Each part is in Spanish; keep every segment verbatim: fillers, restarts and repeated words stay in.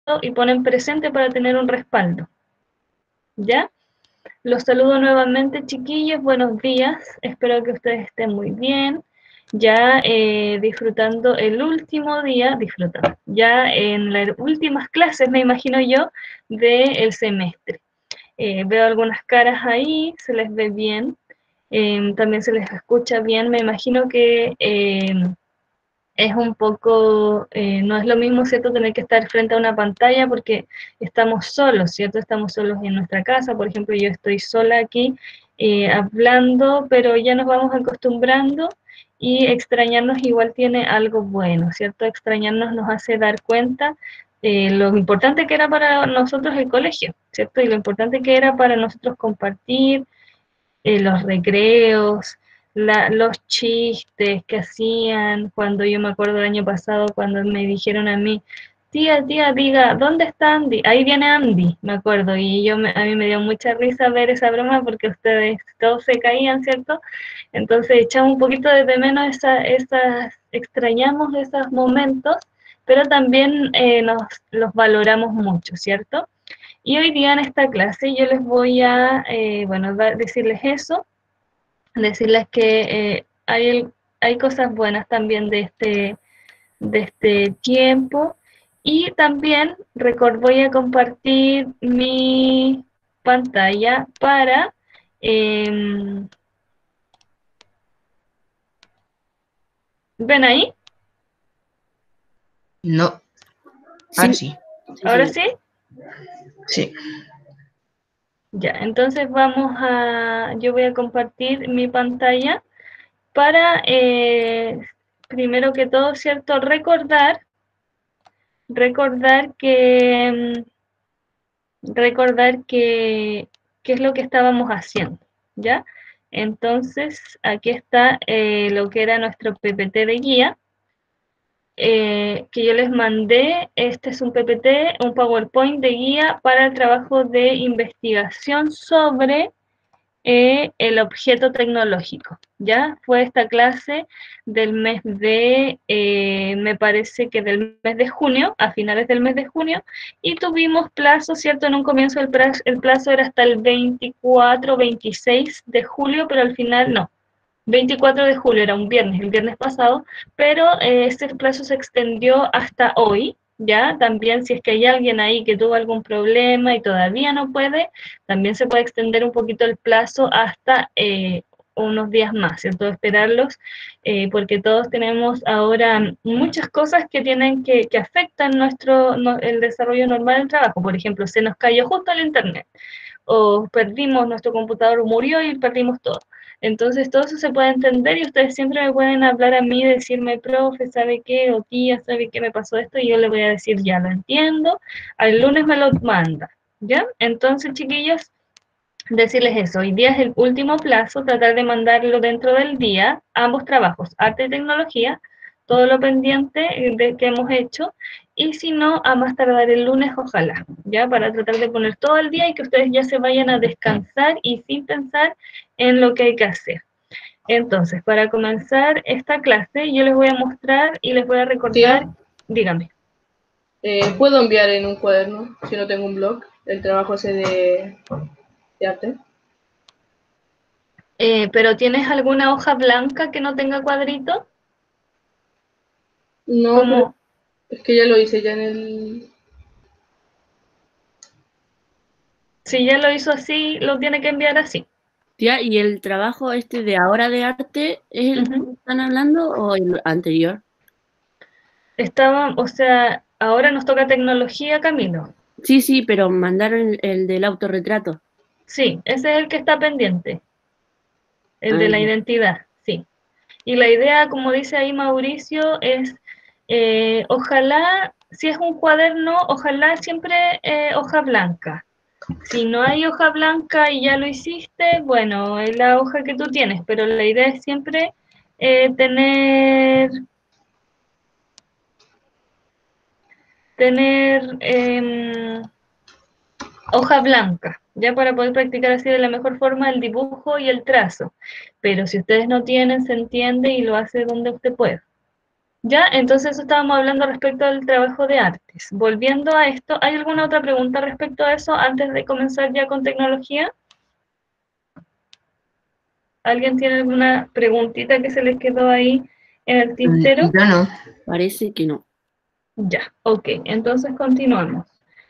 y ponen presente para tener un respaldo. ¿Ya? Los saludo nuevamente, chiquillos, buenos días, espero que ustedes estén muy bien, ya eh, disfrutando el último día, disfrutando, ya en las últimas clases, me imagino yo, del semestre. Eh, veo algunas caras ahí, se les ve bien, eh, también se les escucha bien, me imagino que eh, es un poco, eh, no es lo mismo, ¿cierto?, tener que estar frente a una pantalla porque estamos solos, ¿cierto? Estamos solos en nuestra casa, por ejemplo, yo estoy sola aquí eh, hablando, pero ya nos vamos acostumbrando y extrañarnos igual tiene algo bueno, ¿cierto? Extrañarnos nos hace dar cuenta eh, lo importante que era para nosotros el colegio, ¿cierto? Y lo importante que era para nosotros compartir, eh, los recreos, la, los chistes que hacían, cuando yo me acuerdo el año pasado, cuando me dijeron a mí, tía, tía, diga, ¿dónde está Andy? Ahí viene Andy, me acuerdo, y yo me, a mí me dio mucha risa ver esa broma porque ustedes todos se caían, ¿cierto? Entonces echamos un poquito de menos esa, esas, extrañamos esos momentos, pero también eh, nos los valoramos mucho, ¿cierto? Y hoy día en esta clase yo les voy a, eh, bueno, decirles eso, decirles que eh, hay, hay cosas buenas también de este, de este tiempo. Y también record, voy a compartir mi pantalla para... Eh, ¿ven ahí? No. Ahora sí. sí. ¿Ahora sí? Sí. Ya, entonces vamos a... Yo voy a compartir mi pantalla para, eh, primero que todo, ¿cierto? Recordar, recordar que, recordar que, qué es lo que estábamos haciendo, ¿ya? Entonces, aquí está eh, lo que era nuestro P P T de guía, eh, que yo les mandé. Este es un P P T, un PowerPoint de guía para el trabajo de investigación sobre Eh, el objeto tecnológico, ¿ya? Fue esta clase del mes de, eh, me parece que del mes de junio, a finales del mes de junio, y tuvimos plazo, ¿cierto? En un comienzo el plazo, el plazo era hasta el veinticuatro, veintiséis de julio, pero al final no. veinticuatro de julio era un viernes, el viernes pasado, pero eh, este plazo se extendió hasta hoy, ¿ya? También si es que hay alguien ahí que tuvo algún problema y todavía no puede, también se puede extender un poquito el plazo hasta eh, unos días más, ¿cierto? Esperarlos, eh, porque todos tenemos ahora muchas cosas que tienen que, que afectan nuestro, no, el desarrollo normal del trabajo. Por ejemplo, se nos cayó justo el internet, o perdimos, nuestro computador murió y perdimos todo. Entonces todo eso se puede entender y ustedes siempre me pueden hablar a mí, decirme, profe, ¿sabe qué? O tía, ¿sabe qué me pasó esto? Y yo le voy a decir, ya lo entiendo, al lunes me lo manda, ¿ya? Entonces, chiquillos, decirles eso, hoy día es el último plazo, tratar de mandarlo dentro del día, ambos trabajos, arte y tecnología, todo lo pendiente de que hemos hecho, y si no, a más tardar el lunes, ojalá, ya, para tratar de poner todo el día y que ustedes ya se vayan a descansar y sin pensar en lo que hay que hacer. Entonces, para comenzar esta clase, yo les voy a mostrar y les voy a recordar, Tía, dígame. Eh, ¿Puedo enviar en un cuaderno, si no tengo un blog, el trabajo ese de, de arte? Eh, ¿pero tienes alguna hoja blanca que no tenga cuadrito? No, Como... pero es que ya lo hice ya en el... Si ya lo hizo así, lo tiene que enviar así. Tía, ¿y el trabajo este de ahora de arte es el uh-huh. que están hablando o el anterior? Estaba, o sea, ahora nos toca tecnología, Camilo. Sí, sí, pero mandaron el, el del autorretrato. Sí, ese es el que está pendiente. El ah, de la ya. identidad, sí. Y la idea, como dice ahí Mauricio, es, eh, ojalá, si es un cuaderno, ojalá siempre eh, hoja blanca. Si no hay hoja blanca y ya lo hiciste, bueno, es la hoja que tú tienes, pero la idea es siempre eh, tener, tener eh, hoja blanca, ya para poder practicar así de la mejor forma el dibujo y el trazo. Pero si ustedes no tienen, se entiende y lo hace donde usted pueda. Ya, entonces eso estábamos hablando respecto al trabajo de artes. Volviendo a esto, ¿hay alguna otra pregunta respecto a eso antes de comenzar ya con tecnología? ¿Alguien tiene alguna preguntita que se les quedó ahí en el tintero? Yo no. Parece que no. Ya, ok, entonces continuamos.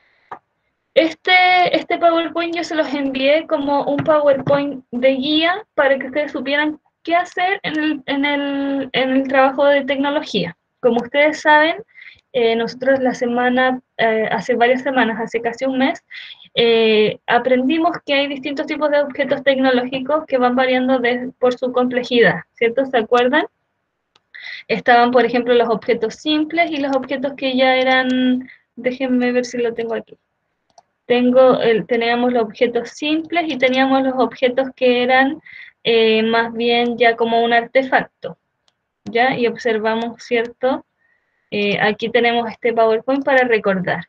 Este, este PowerPoint yo se los envié como un PowerPoint de guía para que ustedes supieran qué hacer en el, en el, en el trabajo de tecnología. Como ustedes saben, eh, nosotros la semana, eh, hace varias semanas, hace casi un mes, eh, aprendimos que hay distintos tipos de objetos tecnológicos que van variando de, por su complejidad, ¿cierto? ¿Se acuerdan? Estaban, por ejemplo, los objetos simples y los objetos que ya eran, déjenme ver si lo tengo aquí. Tengo el, teníamos los objetos simples y teníamos los objetos que eran eh, más bien ya como un artefacto, ¿ya? Y observamos, ¿cierto? Eh, aquí tenemos este PowerPoint para recordar.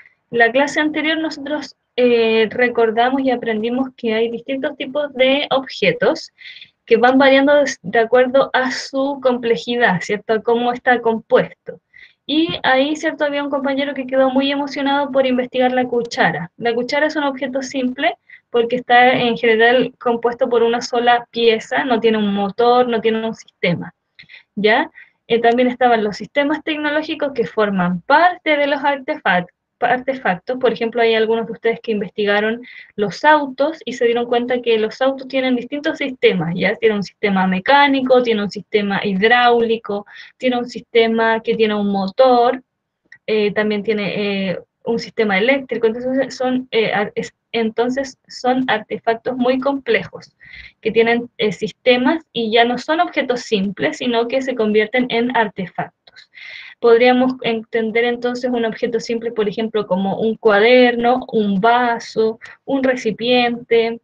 La clase anterior nosotros eh, recordamos y aprendimos que hay distintos tipos de objetos que van variando de, de acuerdo a su complejidad, ¿cierto? A cómo está compuesto. Y ahí, ¿cierto? Había un compañero que quedó muy emocionado por investigar la cuchara. La cuchara es un objeto simple porque está en general compuesto por una sola pieza, no tiene un motor, no tiene un sistema, ¿ya? Eh, también estaban los sistemas tecnológicos que forman parte de los artefactos, artefactos. Por ejemplo, hay algunos de ustedes que investigaron los autos y se dieron cuenta que los autos tienen distintos sistemas, ¿ya? Tiene un sistema mecánico, tiene un sistema hidráulico, tiene un sistema que tiene un motor, eh, también tiene eh, un sistema eléctrico, entonces son, eh, es, entonces son artefactos muy complejos, que tienen eh, sistemas y ya no son objetos simples, sino que se convierten en artefactos. Podríamos entender entonces un objeto simple, por ejemplo, como un cuaderno, un vaso, un recipiente,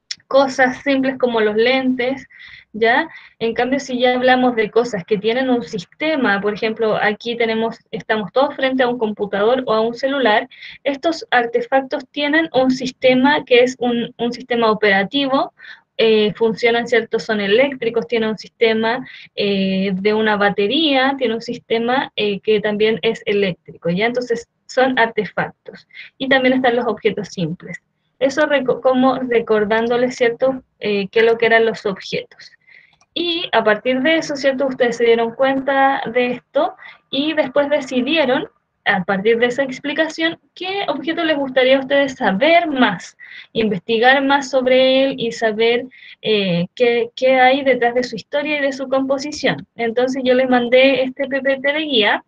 cosas simples como los lentes, ¿ya? En cambio, si ya hablamos de cosas que tienen un sistema, por ejemplo, aquí tenemos, estamos todos frente a un computador o a un celular, estos artefactos tienen un sistema que es un, un sistema operativo, eh, funcionan, ¿cierto? Son eléctricos, tienen un sistema eh, de una batería, tiene un sistema eh, que también es eléctrico, ¿ya? Entonces, son artefactos. Y también están los objetos simples. Eso reco como recordándoles, ¿cierto?, eh, qué es lo que eran los objetos. Y a partir de eso, ¿cierto?, ustedes se dieron cuenta de esto y después decidieron, a partir de esa explicación, qué objeto les gustaría a ustedes saber más, investigar más sobre él y saber eh, qué, qué hay detrás de su historia y de su composición. Entonces yo les mandé este P P T de guía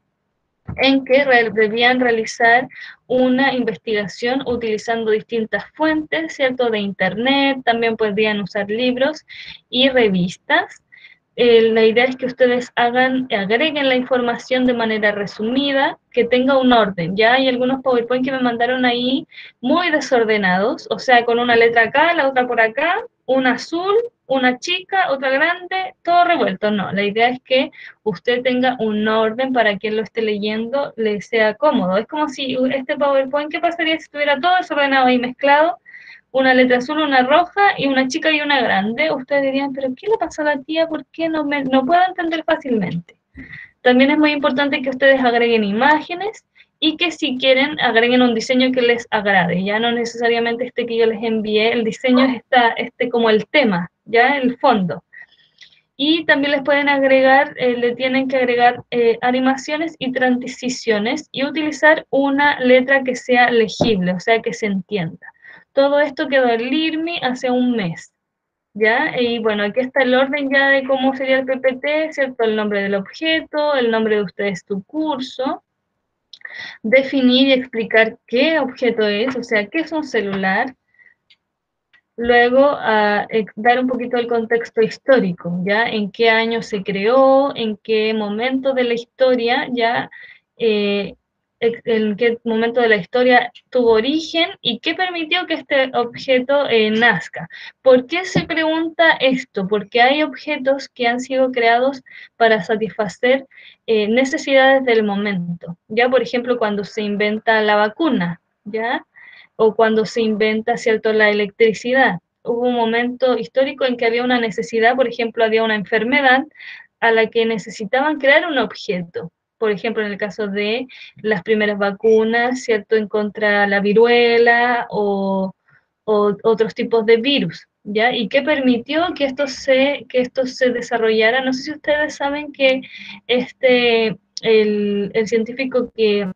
en que debían realizar una investigación utilizando distintas fuentes, ¿cierto? De internet, también podrían usar libros y revistas. Eh, la idea es que ustedes hagan, agreguen la información de manera resumida, que tenga un orden. Ya hay algunos PowerPoint que me mandaron ahí muy desordenados, o sea, con una letra acá, la otra por acá, una azul, una chica, otra grande, todo revuelto. No, la idea es que usted tenga un orden para que lo esté leyendo, le sea cómodo. Es como si este PowerPoint, ¿qué pasaría si estuviera todo desordenado y mezclado? Una letra azul, una roja y una chica y una grande, ustedes dirían, pero ¿qué le pasó a la tía? ¿Por qué no, me, no puedo entender fácilmente? También es muy importante que ustedes agreguen imágenes y que si quieren agreguen un diseño que les agrade, ya no necesariamente este que yo les envié, el diseño está este como el tema, ya el fondo. Y también les pueden agregar, eh, le tienen que agregar eh, animaciones y transiciones y utilizar una letra que sea legible, o sea, que se entienda. Todo esto quedó en LIRMI hace un mes, ¿ya? Y bueno, aquí está el orden ya de cómo sería el P P T, ¿cierto? El nombre del objeto, el nombre de ustedes, tu curso, definir y explicar qué objeto es, o sea, qué es un celular. Luego, uh, dar un poquito el contexto histórico, ¿ya? En qué año se creó, en qué momento de la historia, ¿ya? Eh, en qué momento de la historia tuvo origen y qué permitió que este objeto eh, nazca. ¿Por qué se pregunta esto? Porque hay objetos que han sido creados para satisfacer eh, necesidades del momento, ¿ya? Por ejemplo, cuando se inventa la vacuna, ¿ya? O cuando se inventa, ¿cierto?, la electricidad. Hubo un momento histórico en que había una necesidad, por ejemplo, había una enfermedad a la que necesitaban crear un objeto. Por ejemplo, en el caso de las primeras vacunas, ¿cierto?, en contra de la viruela o, o otros tipos de virus, ¿ya? ¿Y qué permitió que esto se, que esto se desarrollara? No sé si ustedes saben que este, el, el científico que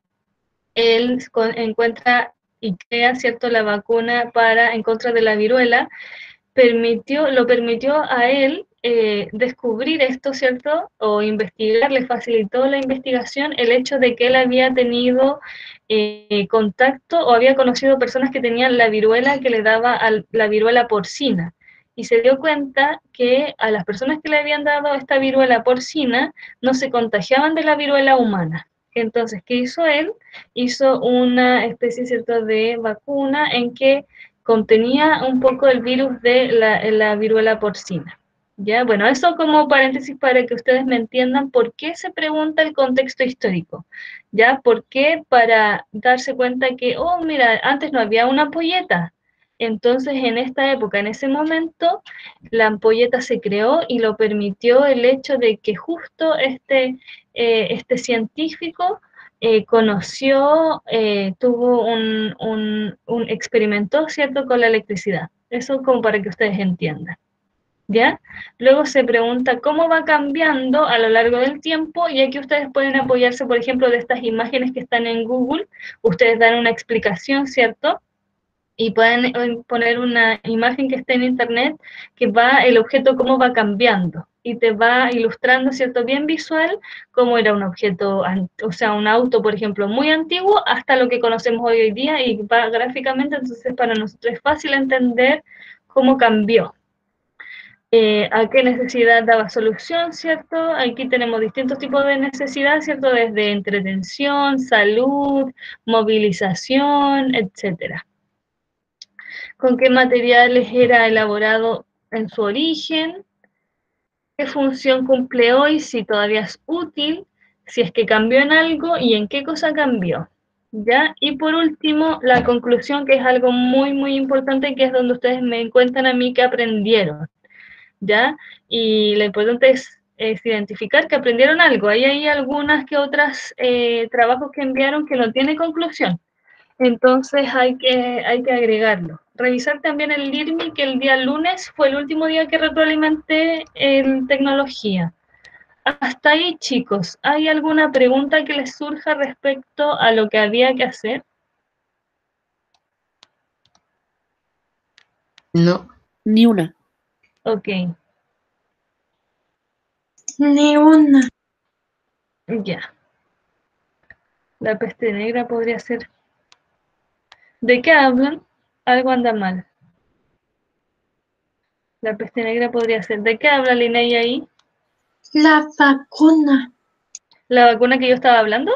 él encuentra y crea, ¿cierto?, la vacuna para, en contra de la viruela, permitió, lo permitió a él eh, descubrir esto, ¿cierto? O investigar, le facilitó la investigación el hecho de que él había tenido eh, contacto o había conocido personas que tenían la viruela que le daba a la viruela porcina. Y se dio cuenta que a las personas que le habían dado esta viruela porcina no se contagiaban de la viruela humana. Entonces, ¿qué hizo él? Hizo una especie, ¿cierto?, de vacuna en que contenía un poco el virus de la, la viruela porcina. ¿Ya? Bueno, eso como paréntesis para que ustedes me entiendan por qué se pregunta el contexto histórico. ¿Ya? ¿Por qué? Para darse cuenta que, oh, mira, antes no había una ampolleta. Entonces, en esta época, en ese momento, la ampolleta se creó y lo permitió el hecho de que justo este, eh, este científico Eh, conoció, eh, tuvo un, un, un, experimentó, ¿cierto?, con la electricidad. Eso como para que ustedes entiendan, ¿ya? Luego se pregunta cómo va cambiando a lo largo del tiempo, y aquí ustedes pueden apoyarse, por ejemplo, de estas imágenes que están en Google. Ustedes dan una explicación, ¿cierto?, y pueden poner una imagen que esté en internet que va el objeto cómo va cambiando y te va ilustrando, ¿cierto?, bien visual cómo era un objeto, o sea, un auto, por ejemplo, muy antiguo hasta lo que conocemos hoy en día, y va gráficamente, entonces para nosotros es fácil entender cómo cambió. Eh, ¿A qué necesidad daba solución, cierto? Aquí tenemos distintos tipos de necesidad, ¿cierto? Desde entretención, salud, movilización, etcétera. ¿Con qué materiales era elaborado en su origen? ¿Qué función cumple hoy? Si todavía es útil, si es que cambió en algo y en qué cosa cambió. ¿Ya? Y por último, la conclusión, que es algo muy, muy importante, que es donde ustedes me cuentan a mí que aprendieron. ¿Ya? Y lo importante es, es identificar que aprendieron algo. Ahí hay algunas que otras eh, trabajos que enviaron que no tienen conclusión. Entonces hay que, hay que agregarlo. Revisar también el L I R M I, que el día lunes fue el último día que retroalimenté en tecnología. Hasta ahí, chicos. ¿Hay alguna pregunta que les surja respecto a lo que había que hacer? No. Ni una. Ok. Ni una. Ya. La peste negra podría ser. ¿De qué hablan? Algo anda mal. La peste negra podría ser. ¿De qué habla Linnea ahí? La vacuna. ¿La vacuna que yo estaba hablando?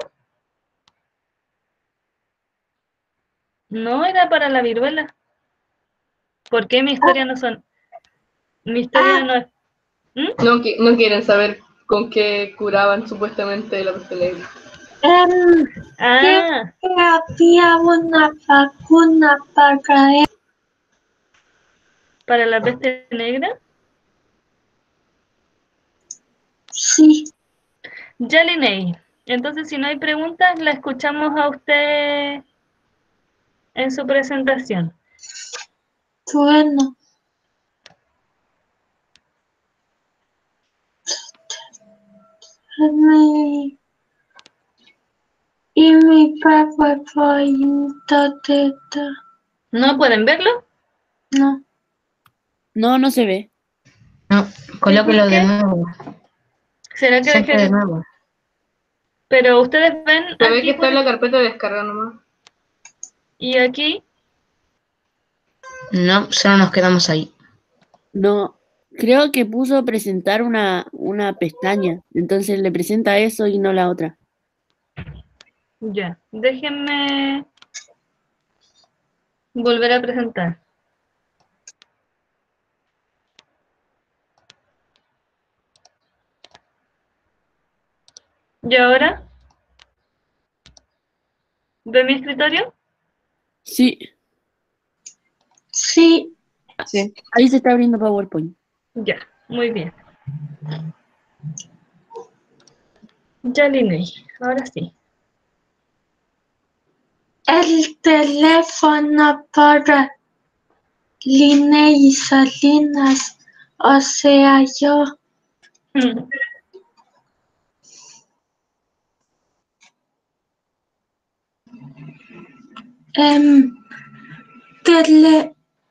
No, era para la viruela. ¿Por qué mi historia no son? Mi historia Ah. no es... ¿Mm? No, qui- no quieren saber con qué curaban supuestamente la peste negra. Um, Ah, había una vacuna para él. ¿para la peste negra? Sí. Ya, Linnea. Entonces, si no hay preguntas, la escuchamos a usted en su presentación. Bueno. Mi, y mi papá fue teta. ¿No pueden verlo? No. No, no se ve. No, colóquelo ¿Por qué? de nuevo. ¿Será que Centre de dejé... nuevo. Pero ustedes ven Se ve aquí que está por... en la carpeta de descarga nomás. y aquí. No, solo nos quedamos ahí. No. Creo que puso presentar una, una pestaña. Entonces le presenta eso y no la otra. Ya, déjenme volver a presentar. ¿Y ahora? ¿Ve mi escritorio? Sí. Sí. Sí. Ahí se está abriendo PowerPoint. Ya, muy bien. Ya, Linney, ahora sí. El teléfono para Linney Salinas, o sea, yo. Mm, Em, tele,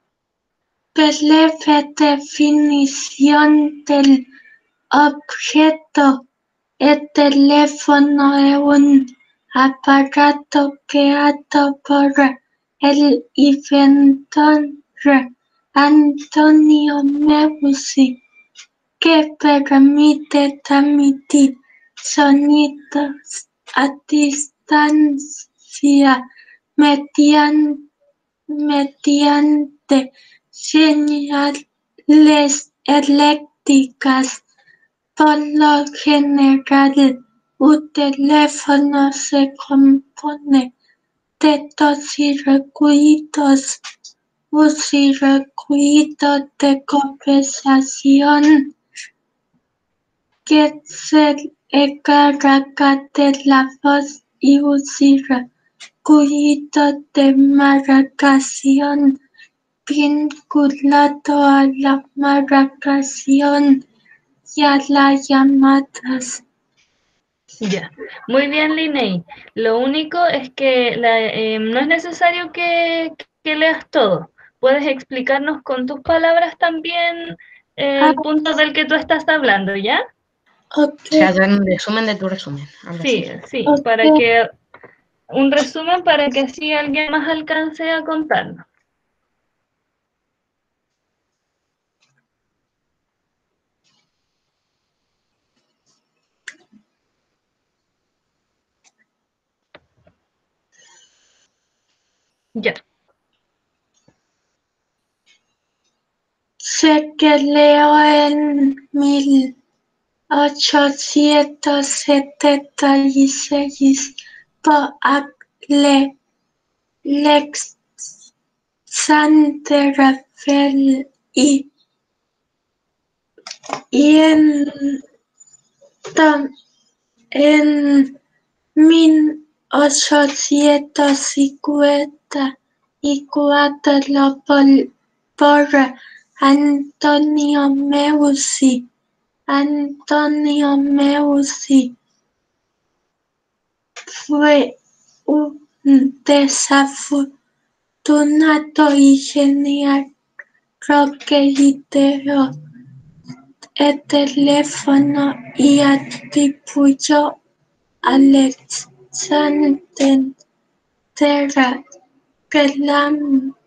breve definición del objeto. El teléfono es un aparato creado por el inventor Antonio Meucci que permite transmitir sonidos a distancia mediante, mediante señales eléctricas. Por lo general, un teléfono se compone de dos circuitos: un circuito de conversación que se encarga de la voz y un circuito de marcación vinculado a la marcación y a las llamadas. Ya, muy bien, Linney. Lo único es que la, eh, no es necesario que, que leas todo. Puedes explicarnos con tus palabras también eh, el punto del que tú estás hablando, ¿ya? Ok, O sea, dar un resumen de tu resumen. Algo Sí, así. sí, ok. para que un resumen para que así alguien más alcance a contarnos. Ya. Se creó en mil ochocientos setenta y seis por Alexander Bell y, y en, en mil ochocientos cincuenta y cuatro por, por Antonio Meucci. Antonio Meucci fue un desafortunado ingeniero que ideó el teléfono y atribuyó a Alexander Graham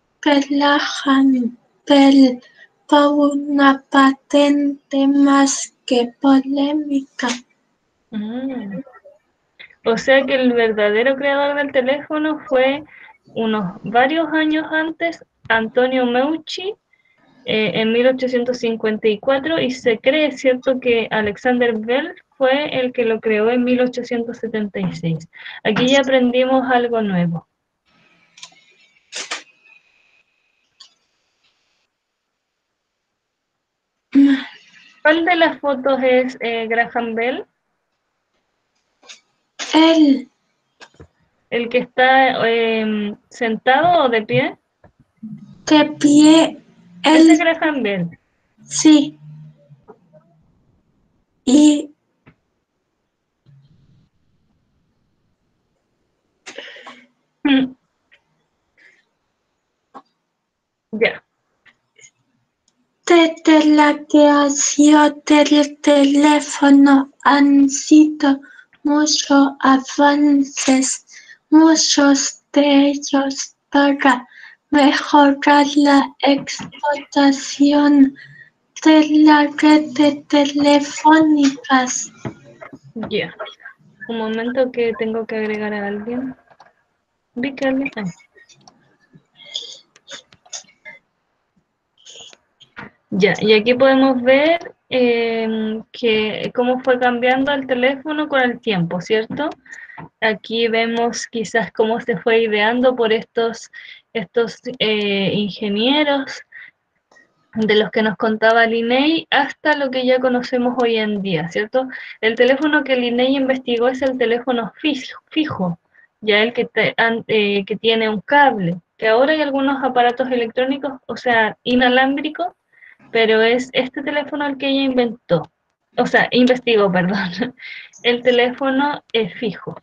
Bell por una patente más que polémica. Mm. O sea que el verdadero creador del teléfono fue unos varios años antes, Antonio Meucci, eh, en mil ochocientos cincuenta y cuatro, y se cree, ¿cierto?, que Alexander Bell fue el que lo creó en mil ochocientos setenta y seis. Aquí ya aprendimos algo nuevo. ¿Cuál de las fotos es eh, Graham Bell? Él, ¿El que está eh, sentado o de pie? de pie, Ese es él, Graham Bell. sí, y Mm. Ya. desde la creación del teléfono han sido muchos avances, muchos de ellos para mejorar la explotación de la red de telefónicas. Ya. Un momento que tengo que agregar a alguien. Vi que alguien. Ah. Ya, y aquí podemos ver eh, que cómo fue cambiando el teléfono con el tiempo, ¿cierto? Aquí vemos quizás cómo se fue ideando por estos, estos eh, ingenieros de los que nos contaba Linney hasta lo que ya conocemos hoy en día, ¿cierto? El teléfono que Linney investigó es el teléfono fijo, fijo ya el que, te, eh, que tiene un cable, que ahora hay algunos aparatos electrónicos, o sea, inalámbricos, pero es este teléfono el que ella inventó, o sea, investigó, perdón, el teléfono es fijo.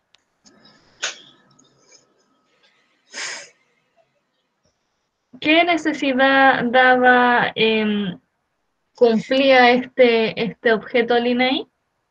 ¿Qué necesidad daba, eh, cumplía este, este objeto Linney?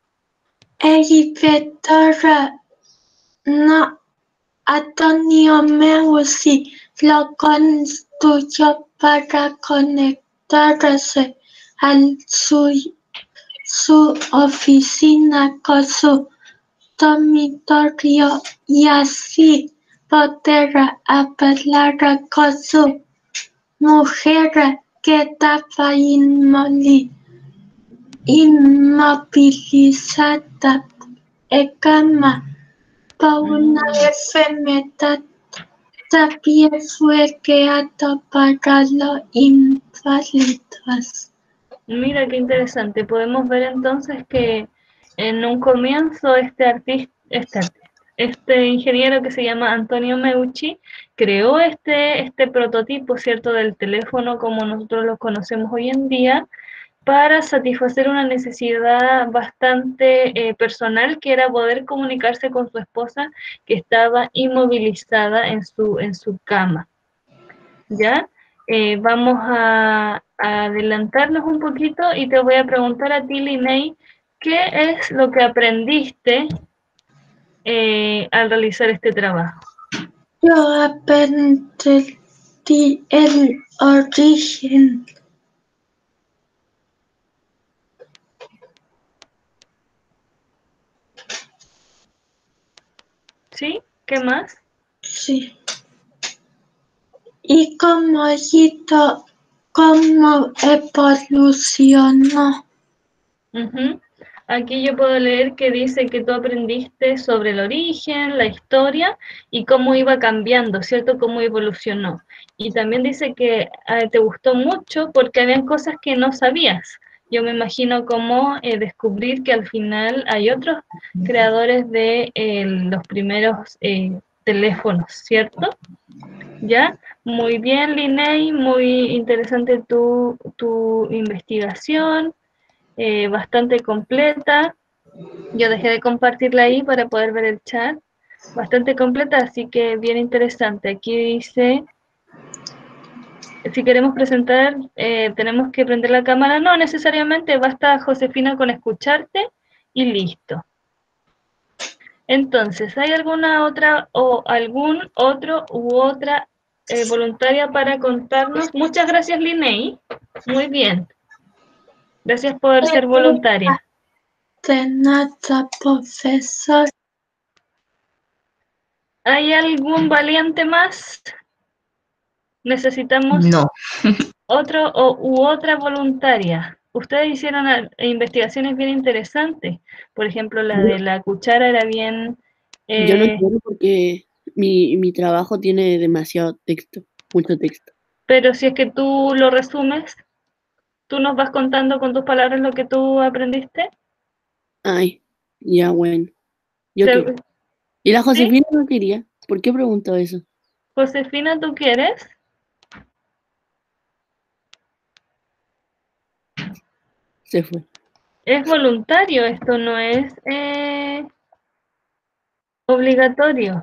Editora no Antonio Meucci lo construyó para conectarse a su, su oficina con su dormitorio y así poder hablar con su mujer que estaba inmoli- inmovilizada en cama por una enfermedad. También fue creado para los inválidos. Mira qué interesante. Podemos ver entonces que en un comienzo este artista, este, artista, este ingeniero que se llama Antonio Meucci creó este, este prototipo, ¿cierto?, del teléfono como nosotros lo conocemos hoy en día, para satisfacer una necesidad bastante eh, personal, que era poder comunicarse con su esposa que estaba inmovilizada en su, en su cama. ¿Ya? Eh, vamos a, a adelantarnos un poquito y te voy a preguntar a ti, Linney, ¿qué es lo que aprendiste eh, al realizar este trabajo? Yo aprendí el origen. ¿Sí? ¿Qué más? Sí. Y cómo hizo, cómo evolucionó. Uh-huh. Aquí yo puedo leer que dice que tú aprendiste sobre el origen, la historia y cómo iba cambiando, ¿cierto? Cómo evolucionó. Y también dice que eh, te gustó mucho porque habían cosas que no sabías. Yo me imagino cómo eh, descubrir que al final hay otros creadores de eh, los primeros eh, teléfonos, ¿cierto? ¿Ya? Muy bien, Linney, muy interesante tu, tu investigación. Eh, bastante completa. Yo dejé de compartirla ahí para poder ver el chat. Bastante completa, así que bien interesante. Aquí dice, si queremos presentar, eh, tenemos que prender la cámara. No necesariamente, basta, Josefina, con escucharte y listo. Entonces, ¿hay alguna otra o algún otro u otra eh, voluntaria para contarnos? Muchas gracias, Linney. Muy bien. Gracias por ser voluntaria. De nada, profesor. ¿Hay algún valiente más? Necesitamos No. otro o, u otra voluntaria. Ustedes hicieron a, investigaciones bien interesantes. Por ejemplo, la de la cuchara era bien... Eh, Yo no quiero porque mi, mi trabajo tiene demasiado texto, mucho texto. pero si es que tú lo resumes, tú nos vas contando con tus palabras lo que tú aprendiste. Ay, ya bueno. Yo Te- quiero. Y la Josefina no quería. ¿Por qué preguntó eso? Josefina, ¿tú quieres? Se fue. Es voluntario, esto no es eh, obligatorio.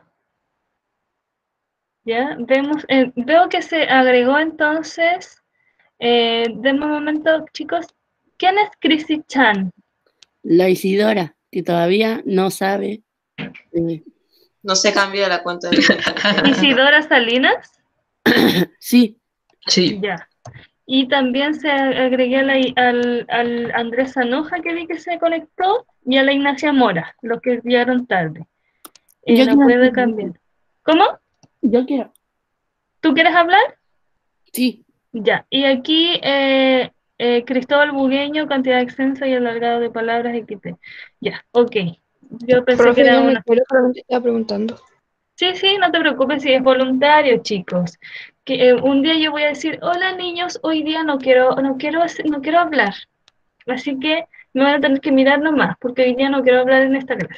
Ya, vemos, eh, veo que se agregó entonces, eh, denme un momento, chicos, ¿quién es Chrissy Chan? La Isidora, que todavía no sabe. eh, No se cambió la cuenta de Isidora Salinas, sí, Sí. ya. Y también se agregué a la- al, al Andrés Sanoja, que vi que se conectó, y a la Ignacia Mora, los que llegaron tarde. Eh, Yo no quiero puedo hacer- cambiar. ¿Cómo? yo quiero. ¿Tú quieres hablar? Sí, Ya, y aquí eh, eh, Cristóbal Bugueño, cantidad extensa y alargada de palabras equis te. Ya, ok. Yo pensé que Profe, era yo no una... quiero, solamente estaba preguntando. Sí, sí, no te preocupes si es voluntario, chicos. que eh, un día yo voy a decir, hola niños, hoy día no quiero, no quiero, hacer- no quiero hablar. Así que me van a tener que mirar nomás, porque hoy día no quiero hablar en esta clase.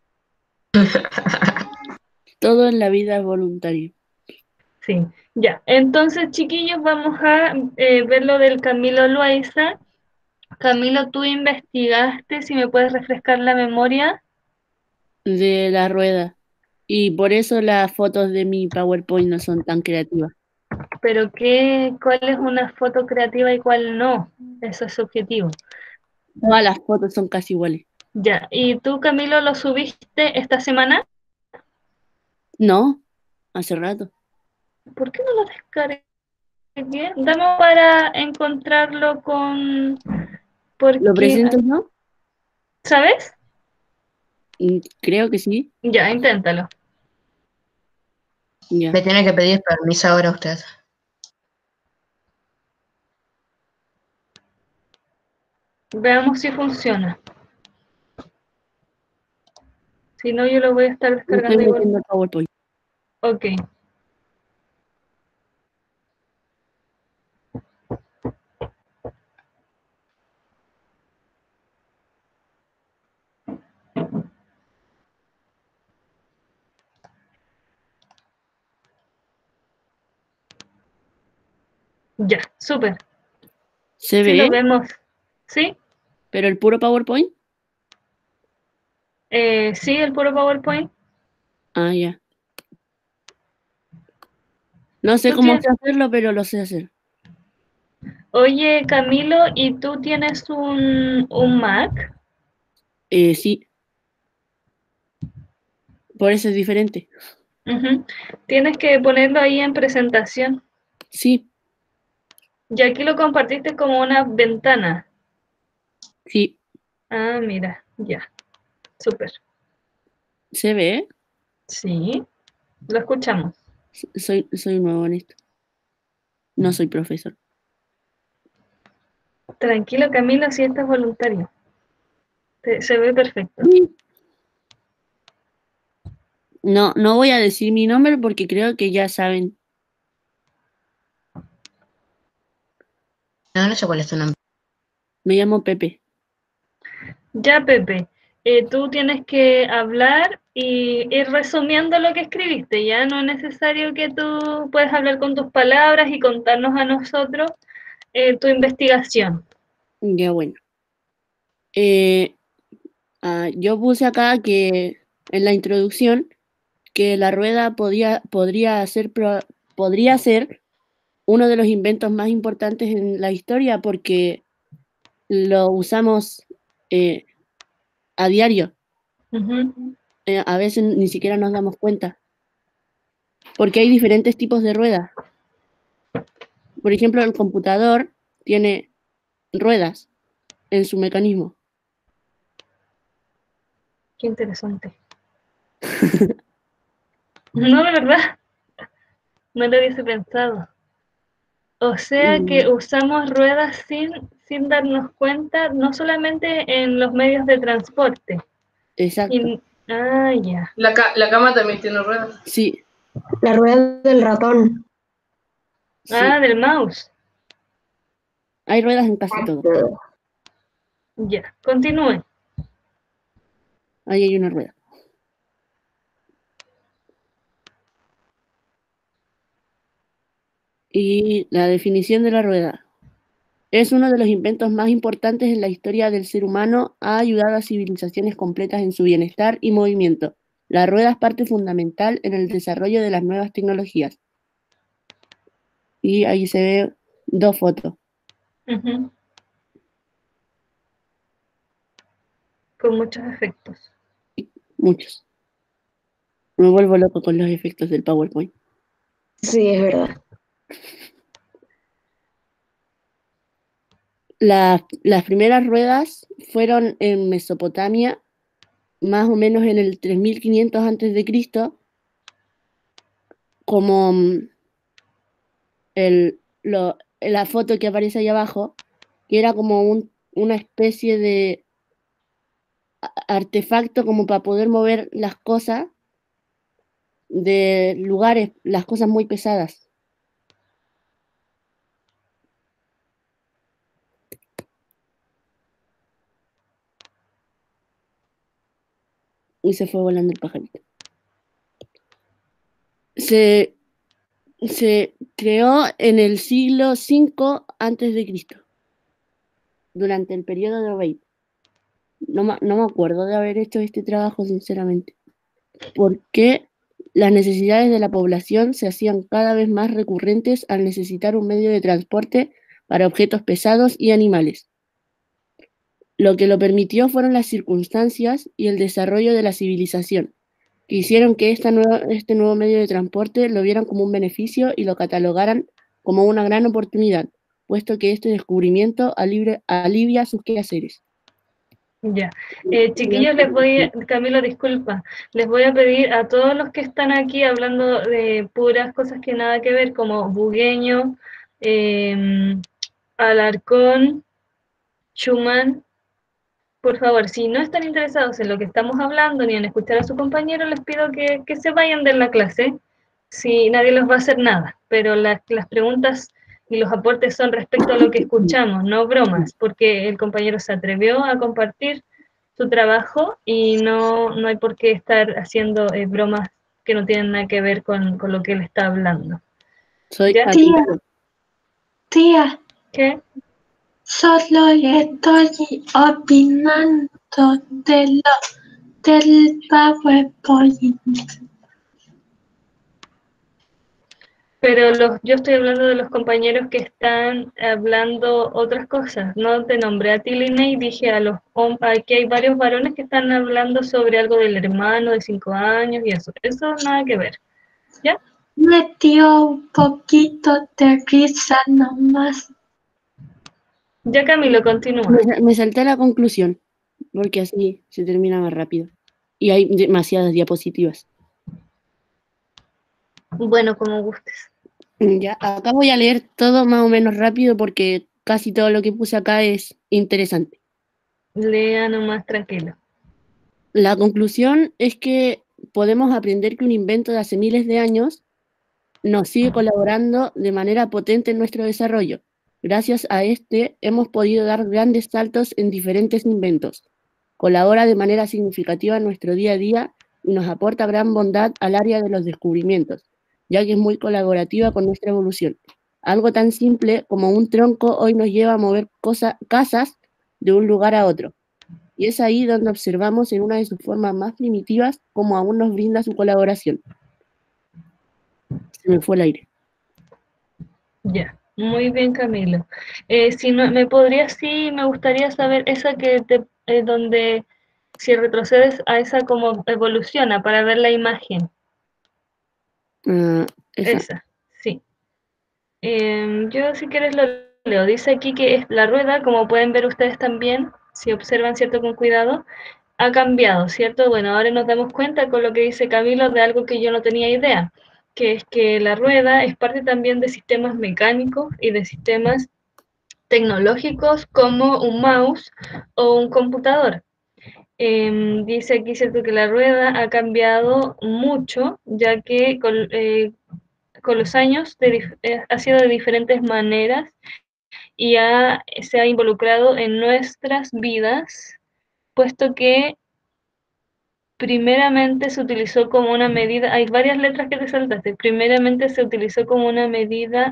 Todo en la vida es voluntario. Sí, ya. Entonces, chiquillos, vamos a eh, ver lo del Camilo Loaiza. Camilo, tú investigaste, si me puedes refrescar la memoria. De la rueda. Y por eso las fotos de mi PowerPoint no son tan creativas. Pero qué, ¿cuál es una foto creativa y cuál no? Eso es subjetivo. Todas las fotos son casi iguales. Ya. ¿Y tú, Camilo, lo subiste esta semana? No, hace rato. ¿Por qué no lo descargué? Dame para encontrarlo con... ¿Lo Porque, presento yo? ¿sabes? Mm, Creo que sí. Ya, inténtalo. Me Ya. tiene que pedir permiso ahora usted. Veamos si funciona. Si no, yo lo voy a estar Me estoy descargando igual. metiendo el PowerPoint. Ok. Ya, súper. ¿Se Sí ve? lo vemos. ¿Sí? ¿Pero el puro PowerPoint? Eh, sí, el puro PowerPoint. Ah, ya. No sé ¿Tú cómo tienes... hacerlo, pero lo sé hacer. Oye, Camilo, ¿y tú tienes un, un Mac? Eh, sí, por eso es diferente. Ujú. Tienes que ponerlo ahí en presentación. Sí, Y aquí lo compartiste como una ventana. sí, Ah, mira, ya. Súper. se ve. Sí, lo escuchamos. Soy, soy nuevo en esto. No soy profesor. Tranquilo, Camilo, si esto es voluntario. Se, se ve perfecto. Sí. No, no voy a decir mi nombre porque creo que ya saben. No, no sé cuál es tu nombre. Me llamo Pepe. Ya, Pepe, eh, tú tienes que hablar y ir resumiendo lo que escribiste. Ya no es necesario que tú puedas hablar con tus palabras y contarnos a nosotros eh, tu investigación. Ya bueno. Eh, ah, yo puse acá que en la introducción que la rueda podía, podría ser, pro- podría ser uno de los inventos más importantes en la historia porque lo usamos eh, a diario. Ujú. Eh, a veces ni siquiera nos damos cuenta. Porque hay diferentes tipos de ruedas. Por ejemplo, el computador tiene ruedas en su mecanismo. Qué interesante. No, de verdad, no lo hubiese pensado. O sea que Mm, usamos ruedas sin, sin darnos cuenta, no solamente en los medios de transporte. Exacto. Y- ah, ya. La, ca- la cama también tiene ruedas. Sí, La rueda del ratón. sí. Ah, del mouse. Hay ruedas en casi todo. Ya, continúe. Ahí hay una rueda. Y la definición de la rueda. Es uno de los inventos más importantes en la historia del ser humano. Ha ayudado a civilizaciones completas en su bienestar y movimiento. La rueda es parte fundamental en el desarrollo de las nuevas tecnologías. Y ahí se ve dos fotos, Ujú. Con muchos efectos. muchos. Me vuelvo loco con los efectos del PowerPoint. Sí, es verdad. La- las primeras ruedas fueron en Mesopotamia, más o menos en el tres mil quinientos antes de Cristo, como mm, el, lo- la foto que aparece ahí abajo, que era como un- una especie de a- artefacto como para poder mover las cosas de lugares, las cosas muy pesadas. y se fue volando el pajarito. Se, se creó en el siglo cinco antes de Cristo, durante el periodo de Obeid. No, ma- no me acuerdo de haber hecho este trabajo, sinceramente, porque las necesidades de la población se hacían cada vez más recurrentes al necesitar un medio de transporte para objetos pesados y animales. Lo que lo permitió fueron las circunstancias y el desarrollo de la civilización, que hicieron que esta nueva, este nuevo medio de transporte lo vieran como un beneficio y lo catalogaran como una gran oportunidad, puesto que este descubrimiento alivia, alivia sus quehaceres. Ya. Eh, chiquillos, les voy a, Camilo, disculpa, les voy a pedir a todos los que están aquí hablando de puras cosas que nada que ver, como Bugueño, eh, Alarcón, Schumann, por favor, si no están interesados en lo que estamos hablando ni en escuchar a su compañero, les pido que, que se vayan de la clase. Si nadie les va a hacer nada, pero la, las preguntas y los aportes son respecto a lo que escuchamos, no bromas, porque el compañero se atrevió a compartir su trabajo y no, no hay por qué estar haciendo eh, bromas que no tienen nada que ver con, con lo que él está hablando. Soy ¿Ya? Tía, atento. tía, ¿Qué? solo estoy opinando de lo del PowerPoint. Pero los, yo estoy hablando de los compañeros que están hablando otras cosas. No te nombré a ti, Linnea, y dije a los hom- aquí hay varios varones que están hablando sobre algo del hermano de cinco años y eso. Eso nada que ver. ¿Ya? Me dio un poquito de risa nomás. Ya, Camilo, continúa. Me, me salté a la conclusión, porque así se termina más rápido. Y hay demasiadas diapositivas. Bueno, como gustes. Ya, acá voy a leer todo más o menos rápido porque casi todo lo que puse acá es interesante. Lea nomás tranquilo. La conclusión es que podemos aprender que un invento de hace miles de años nos sigue colaborando de manera potente en nuestro desarrollo. Gracias a este hemos podido dar grandes saltos en diferentes inventos. Colabora de manera significativa en nuestro día a día y nos aporta gran bondad al área de los descubrimientos, ya que es muy colaborativa con nuestra evolución. Algo tan simple como un tronco hoy nos lleva a mover cosa, casas de un lugar a otro. Y es ahí donde observamos en una de sus formas más primitivas cómo aún nos brinda su colaboración. Se me fue el aire. Ya. Muy bien, Camilo. Eh, si no, me podría, sí, me gustaría saber esa que te, eh, donde si retrocedes a esa como evoluciona para ver la imagen. Uh, esa. Esa, sí. Eh, yo si quieres lo leo. Dice aquí que es la rueda, como pueden ver ustedes también, si observan, ¿cierto? Con cuidado, ha cambiado, ¿cierto? Bueno, ahora nos damos cuenta con lo que dice Camilo de algo que yo no tenía idea, que es que la rueda es parte también de sistemas mecánicos y de sistemas tecnológicos como un mouse o un computador. Eh, dice aquí, ¿cierto? Que la rueda ha cambiado mucho, ya que con, eh, con los años de, eh, ha sido de diferentes maneras y ha, se ha involucrado en nuestras vidas, puesto que primeramente se utilizó como una medida, hay varias letras que te saltaste, primeramente se utilizó como una medida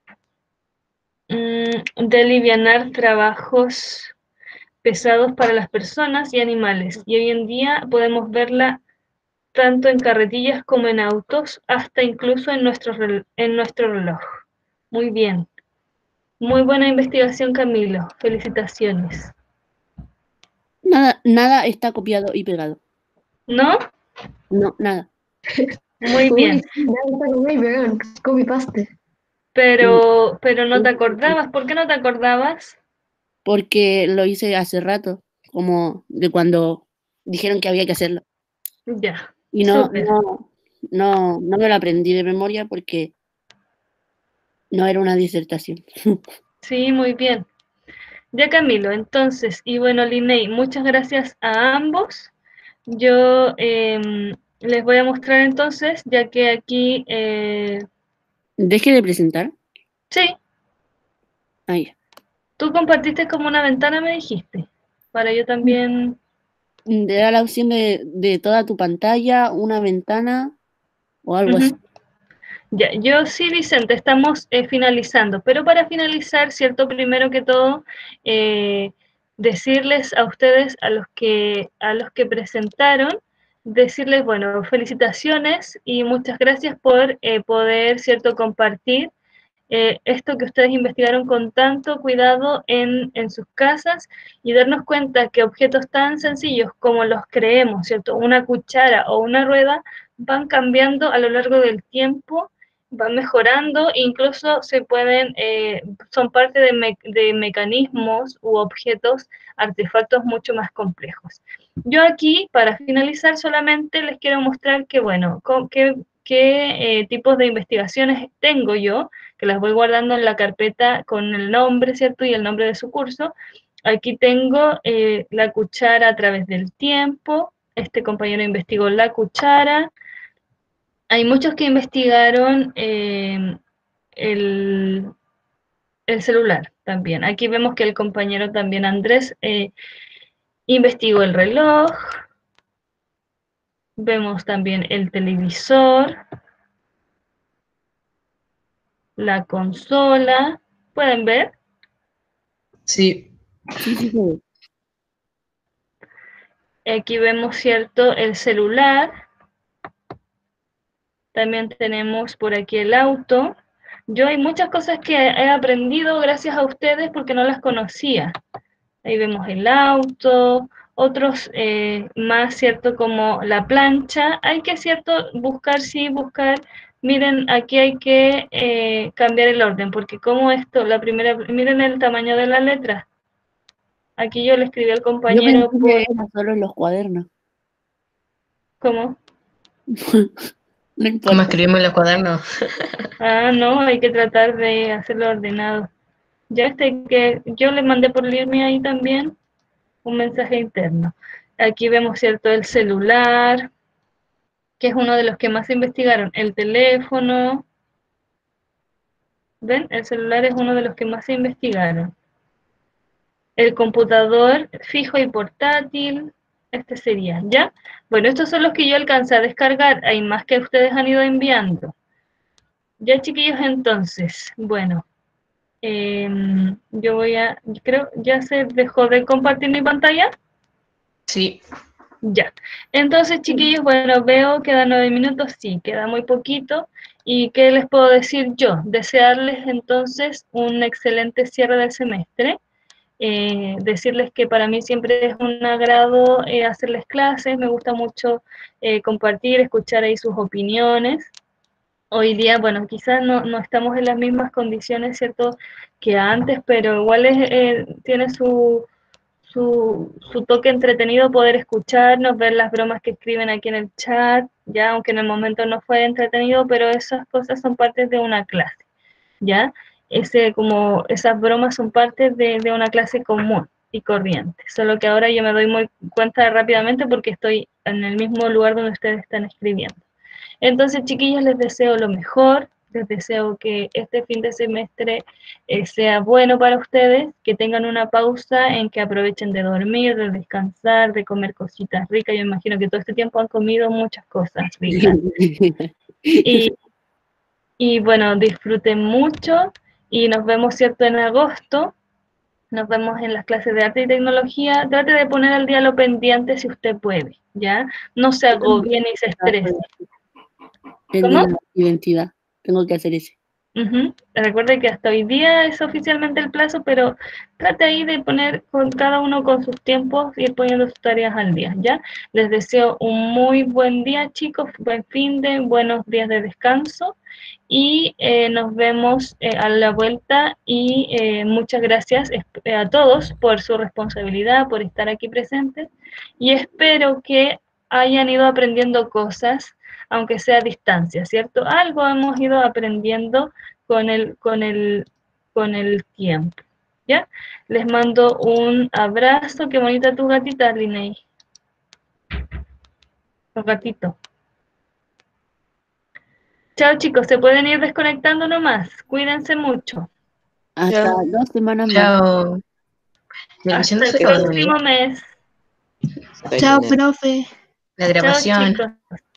mmm, de alivianar trabajos pesados para las personas y animales, y hoy en día podemos verla tanto en carretillas como en autos, hasta incluso en nuestro, en nuestro reloj. Muy bien. Muy buena investigación, Camilo. Felicitaciones. Nada, nada está copiado y pegado. ¿No? No, nada. Muy bien. Copy paste. Pero, pero no te acordabas. ¿Por qué no te acordabas? Porque lo hice hace rato, como de cuando dijeron que había que hacerlo. Ya. Y no, Súper. no, no, no me lo aprendí de memoria porque no era una disertación. Sí, muy bien. Ya, Camilo, entonces, y bueno, Linnea, muchas gracias a ambos. Yo eh, les voy a mostrar entonces, ya que aquí, eh, Deje de presentar. sí, Ahí. tú compartiste como una ventana, me dijiste, para yo también te da la opción de, de toda tu pantalla, una ventana o algo Ujú. así. Ya, yo sí, Vicente, estamos eh, finalizando, pero para finalizar, ¿cierto? Primero que todo, eh, decirles a ustedes, a los que, a los que presentaron, decirles, bueno, felicitaciones y muchas gracias por eh, poder, ¿cierto?, compartir eh, esto que ustedes investigaron con tanto cuidado en, en sus casas y darnos cuenta que objetos tan sencillos como los creemos, ¿cierto? Una cuchara o una rueda van cambiando a lo largo del tiempo, van mejorando, incluso se pueden, eh, son parte de, me de mecanismos u objetos, artefactos mucho más complejos. Yo aquí, para finalizar, solamente les quiero mostrar que, bueno, con, qué, qué eh, tipos de investigaciones tengo yo, que las voy guardando en la carpeta con el nombre, ¿cierto? Y el nombre de su curso. Aquí tengo eh, la cuchara a través del tiempo. Este compañero investigó la cuchara. Hay muchos que investigaron eh, el, el celular también. Aquí vemos que el compañero también Andrés eh, investigó el reloj. Vemos también el televisor, la consola. ¿Pueden ver? Sí. Sí, sí, sí. Aquí vemos, ¿cierto?, el celular. También tenemos por aquí el auto. Yo hay muchas cosas que he aprendido gracias a ustedes porque no las conocía. Ahí vemos el auto, otros eh, más, ¿cierto?, como la plancha. Hay que, ¿cierto?, buscar, sí, buscar. Miren, aquí hay que eh, cambiar el orden, porque como esto, la primera, miren el tamaño de la letra. Aquí yo le escribí al Yo compañero pensé por, que era solo en los cuadernos. ¿cómo? No ¿Cómo importa. escribimos en los cuadernos? Ah, no, hay que tratar de hacerlo ordenado. Ya este que yo le mandé por irme ahí también un mensaje interno. Aquí vemos, ¿cierto?, el celular, que es uno de los que más se investigaron. El teléfono, ¿ven? El celular es uno de los que más se investigaron. El computador fijo y portátil, este sería, ¿ya? Bueno, estos son los que yo alcancé a descargar. Hay más que ustedes han ido enviando. Ya, chiquillos, entonces, bueno. Eh, yo voy a, creo, ya se dejó de compartir mi pantalla. Sí. Ya. Entonces, chiquillos, bueno, veo, quedan nueve minutos, sí, queda muy poquito. ¿Y qué les puedo decir yo? Desearles entonces un excelente cierre del semestre. Eh, decirles que para mí siempre es un agrado eh, hacerles clases, me gusta mucho eh, compartir, escuchar ahí sus opiniones. Hoy día, bueno, quizás no, no estamos en las mismas condiciones, ¿cierto?, que antes, pero igual es, eh, tiene su, su, su toque entretenido poder escucharnos, ver las bromas que escriben aquí en el chat, ya, aunque en el momento no fue entretenido, pero esas cosas son partes de una clase, ¿ya? Ese, como, esas bromas son parte de, de una clase común y corriente, solo que ahora yo me doy muy cuenta rápidamente porque estoy en el mismo lugar donde ustedes están escribiendo. Entonces, chiquillos, les deseo lo mejor, les deseo que este fin de semestre eh, sea bueno para ustedes, que tengan una pausa en que aprovechen de dormir, de descansar, de comer cositas ricas. Yo imagino que todo este tiempo han comido muchas cosas ricas. Y, y bueno, disfruten mucho y nos vemos, ¿cierto?, en agosto. Nos vemos en las clases de arte y tecnología. Trate de poner al día lo pendiente si usted puede, ¿ya? No se agobie ni se estrese. El ¿Cómo? de la identidad. Tengo que hacer ese. Uh-huh. Recuerde que hasta hoy día es oficialmente el plazo, pero trate ahí de poner con cada uno con sus tiempos, ir poniendo sus tareas al día, ¿ya? Les deseo un muy buen día, chicos, buen fin de, buenos días de descanso y eh, nos vemos eh, a la vuelta y eh, muchas gracias eh, a todos por su responsabilidad, por estar aquí presentes y espero que hayan ido aprendiendo cosas aunque sea a distancia, ¿cierto? Algo hemos ido aprendiendo con el, con el, con el tiempo, ¿ya? Les mando un abrazo. Qué bonita tu gatita, Linei. Los gatitos. Chao, chicos. Se pueden ir desconectando nomás. Cuídense mucho. Hasta Ya. dos semanas más. Chao. Hasta el se quedó dormido. próximo mes. Chao, profe. La Chao, grabación. chicos.